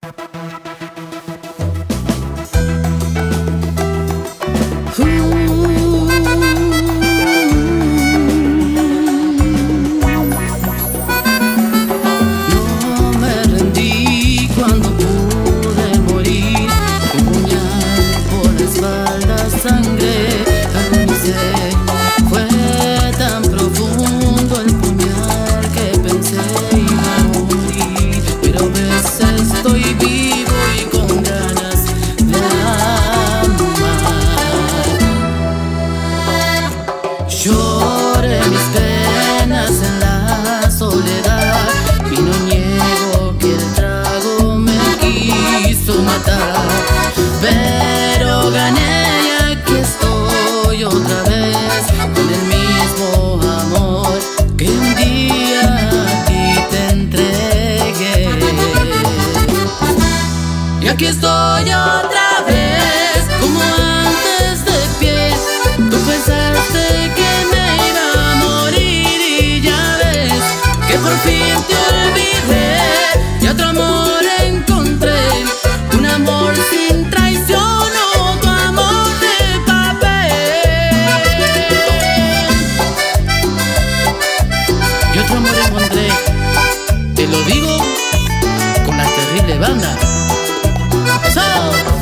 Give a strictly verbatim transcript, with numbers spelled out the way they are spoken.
Lloré mis penas en la soledad y no niego que el trago me quiso matar, pero gané y aquí estoy otra vez con el mismo amor que un día a ti te entregué. Y aquí estoy otra vez como antes de pie. Tú pensaste que por fin te olvidé y otro amor encontré, un amor sin traición, otro amor de papel. Y otro amor encontré, te lo digo con la terrible banda. ¡Chao!